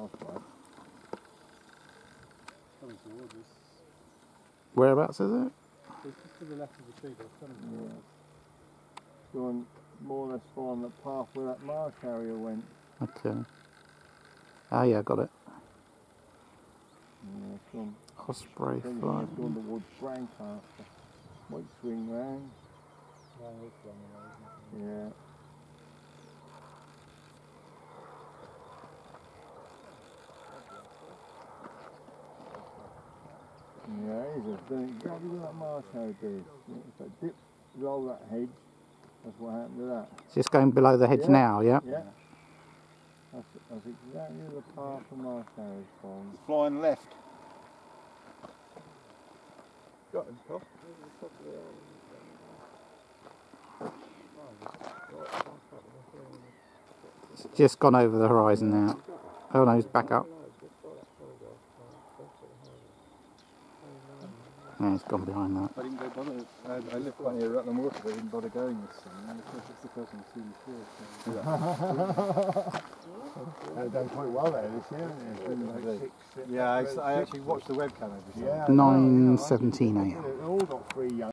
Osprey. Coming towards us. Whereabouts is it? It's just to the left of the tree, but it's coming towards us. Going more or less following the path where that Marsh area went. Okay. Ah, yeah, got it. Yeah, it's gone. Osprey It's flight. gone towards Brancaster. Might swing round. No, it's long away, isn't it? Yeah. Yeah, it is. It's doing exactly what that Marsh area did. If that dip roll that hedge, that's what happened to that. It's just going below the hedge now, yeah? Yeah. That's exactly the path the Marsh area is from. It's flying left. Got him, Tom. It's just gone over the horizon now. Oh no, it's back up. Yeah, it's gone behind that. I didn't go bother. I live quite near Rutland Water, but I didn't bother going this summer. It's the first one I've seen before. They've done quite well there this year, haven't they? It's been like Yeah, I actually watched the webcam every time. Yeah, 9:17 AM. they've all got 3 young.